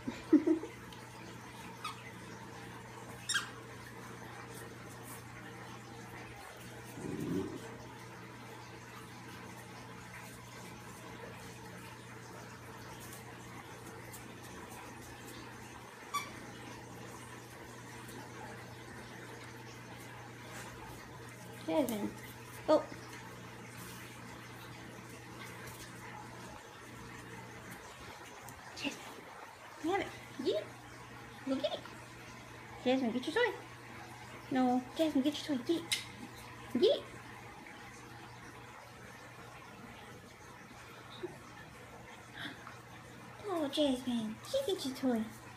Jasmine. Oh. Jasmine. Have it. Get it. Go get it. Jasmine, get your toy. No. Jasmine, get your toy. Get it. Get it. Oh, Jasmine. Get your toy.